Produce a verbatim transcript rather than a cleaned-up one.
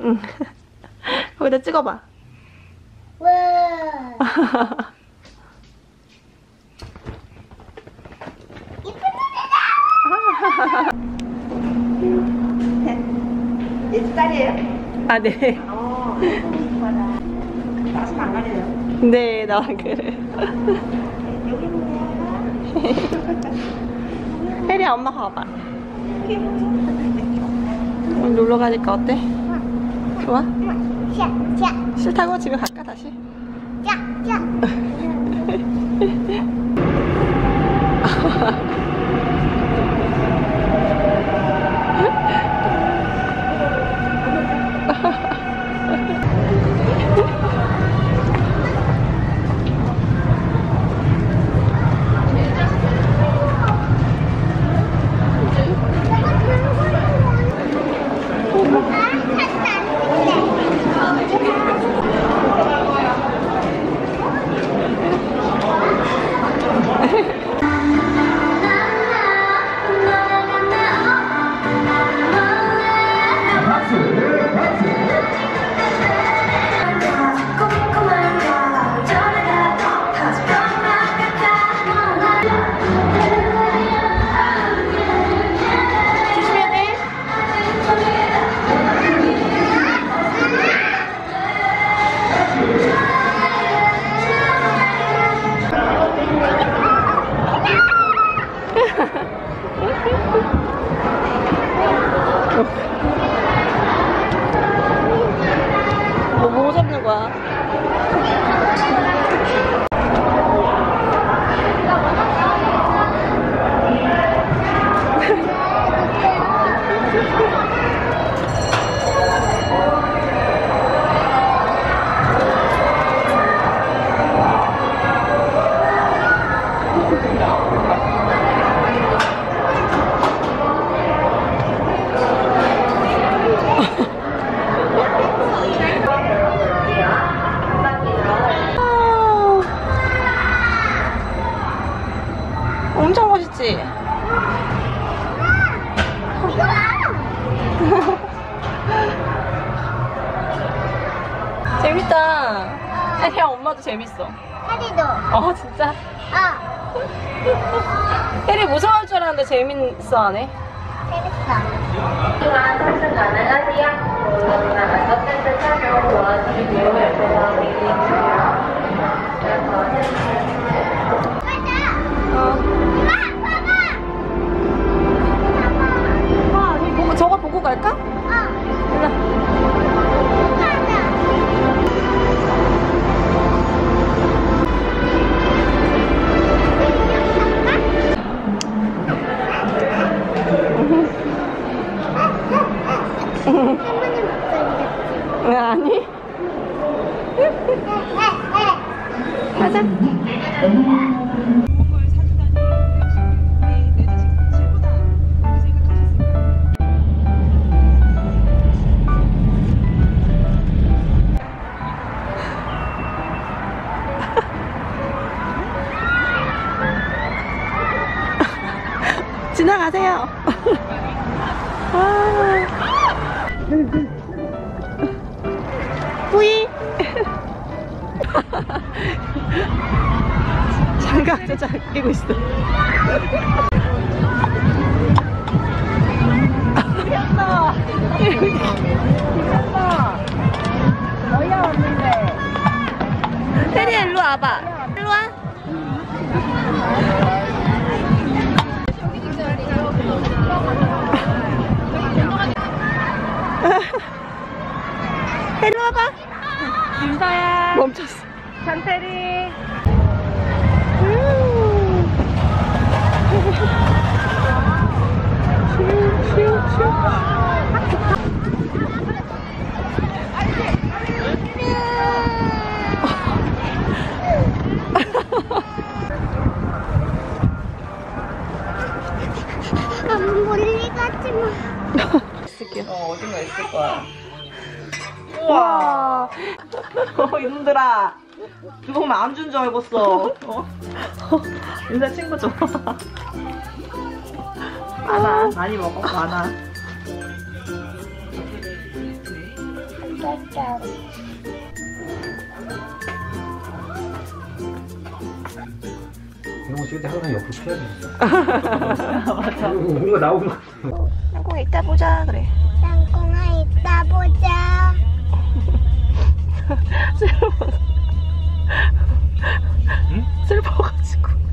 응. 거기다 찍어봐. 와. 얘 딸이에요? 아, 네. 어. 나서 안 가려요. 네, 나 그래. 혜리야, 엄마 가봐. 오늘 놀러 가니까 어때? 좋아? 자, 자, 싫다고? 집에 갈까, 다시? 자, 자. 뭐, 뭐 잡는 거야? 엄청 멋있지? 재밌다. 혜리야, 엄마도 재밌어. 하리도. 어, 진짜? 어. 혜리 무서워할 줄 알았는데 재밌어 하네. 재밌어. 아, 이 보고, 저거 보고 갈까? 일로. 아니. 가자. 지나가세요. 아. 뿌이. 장갑 저장 끼고 있어. 귀엽다. 귀엽다. 너희야 왔는데. 혜리야, 일로 와봐. 일로 와. 혜리 와봐. 윤서야. 멈췄어. 잔테리. 너무 멀리 가지 마. 어, 어딘가 있을 거야. 우와. 어, 이놈들아. 이거 보면 안 준 줄 알겠어. 어? 윤서 친구 좀. 많아. 많이 먹어. 많아. 맞아. 이런 거 찍을 때 항상 옆으로 피해야 맞아. 뭔가 나오는 거 같아. 땅콩 이따 보자 그래. 땅콩아 이따 보자. 슬퍼. 슬퍼가지고.